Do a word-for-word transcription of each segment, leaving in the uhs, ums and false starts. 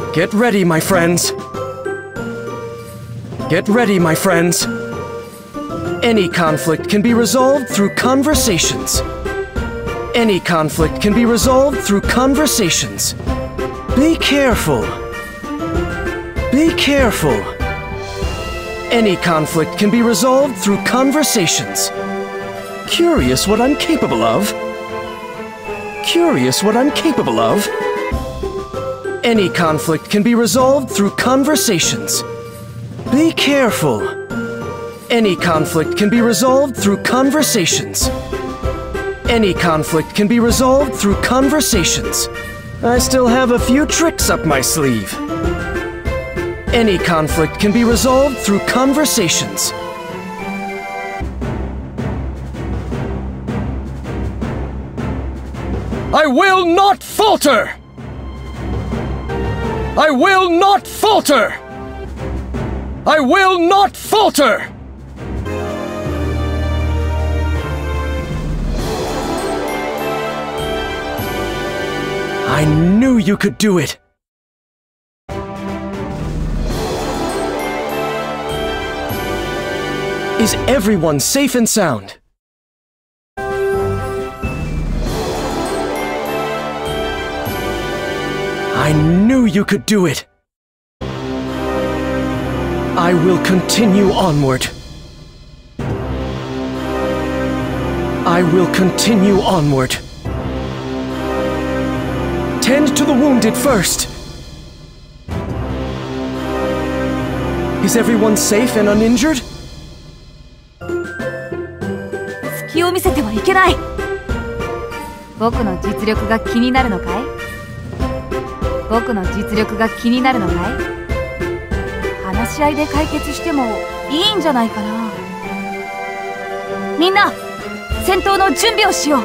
Get ready, my friends. Get ready, my friends. Any conflict can be resolved through conversations. Any conflict can be resolved through conversations. Be careful. Be careful. Any conflict can be resolved through conversations. Curious what I'm capable of. Curious what I'm capable of. Any conflict can be resolved through conversations. Be careful. Any conflict can be resolved through conversations. Any conflict can be resolved through conversations. I still have a few tricks up my sleeve. Any conflict can be resolved through conversations. I will not falter! I will not falter! I will not falter! I knew you could do it! Is everyone safe and sound? I knew you could do it! I will continue onward. I will continue onward. Tend to the wounded first. Is everyone safe and uninjured? 隙を見せてはいけない。僕の実力が気になるのかい？僕の実力が気になるのかい？話し合いで解決してもいいんじゃないかな。みんな、戦闘の準備をしよう。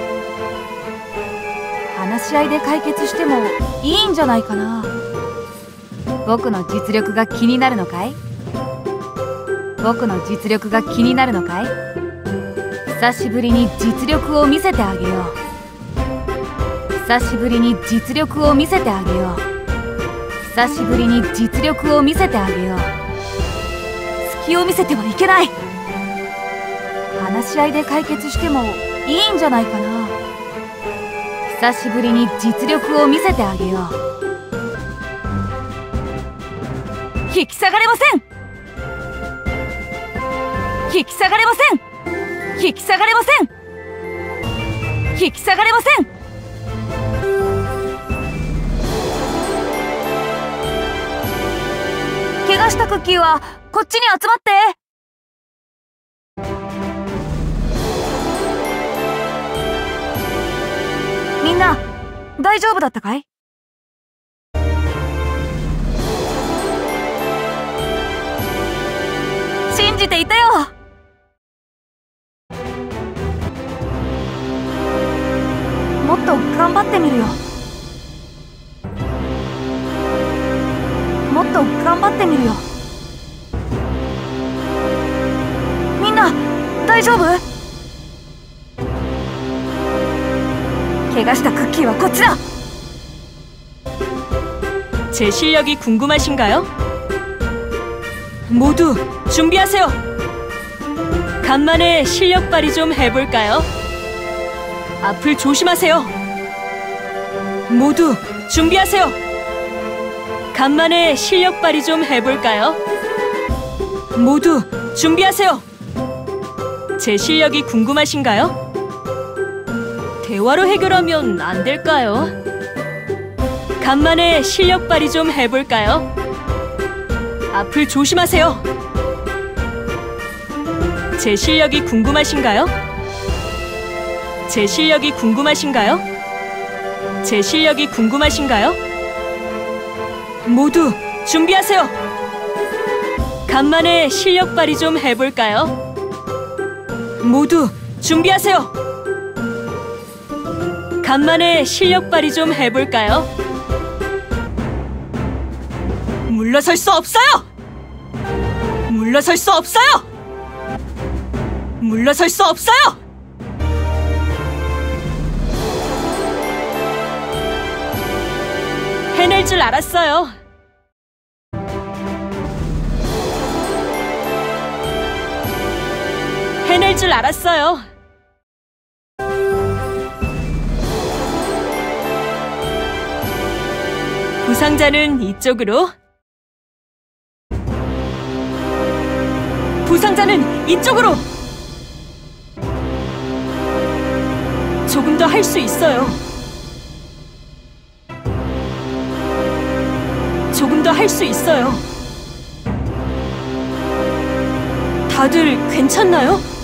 話し合いで解決してもいいんじゃないかな。僕の実力が気になるのかい？僕の実力が気になるのかい？久しぶりに実力を見せてあげよう。久しぶりに実力を見せてあげよう。久しぶりに実力を見せてあげよう。隙を見せてはいけない。話し合いで解決してもいいんじゃないかな。久しぶりに実力を見せてあげよう。引き下がれません。引き下がれません。引き下がれません。引き下がれません。怪我したクッキーはこっちに集まって。みんな大丈夫だったかい？信じていたよ。もっと頑張ってみるよ。もっと頑張ってみるよ。みんな大丈夫？怪我したクッキーはこっちだ。 제 실력이 궁금하신가요? 모두 준비하세요. 간만에 실력 발휘 좀 해볼까요? 앞을 조심하세요. 모두 준비하세요. 간만에 실력 발휘 좀 해볼까요? 모두 준비하세요. 제 실력이 궁금하신가요? 대화로 해결하면 안 될까요? 간만에 실력 발휘 좀 해볼까요? 앞을 조심하세요. 제 실력이 궁금하신가요? 제 실력이 궁금하신가요? 제 실력이 궁금하신가요? 모두 준비하세요. 간만에 실력 발휘 좀 해볼까요? 모두 준비하세요. 간만에 실력 발휘 좀 해볼까요? 물러설 수 없어요! 물러설 수 없어요! 물러설 수 없어요! 해낼 줄 알았어요. 할 줄 알았어요. 부상자는 이쪽으로. 부상자는 이쪽으로. 조금 더 할 수 있어요. 조금 더 할 수 있어요. 다들 괜찮나요?